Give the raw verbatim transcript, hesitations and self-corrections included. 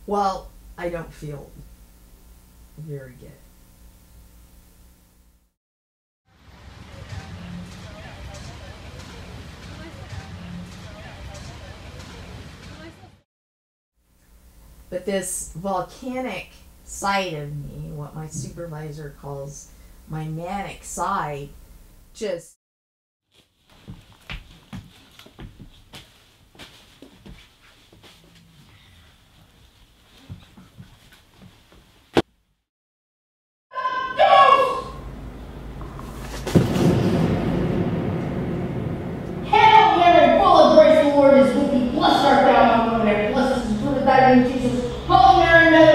Well, I don't feel very good. But this volcanic side of me, what my supervisor calls my manic side, just Blessed art thou among women, and blessed is the fruit of thy womb, Jesus. Holy Mary, Mother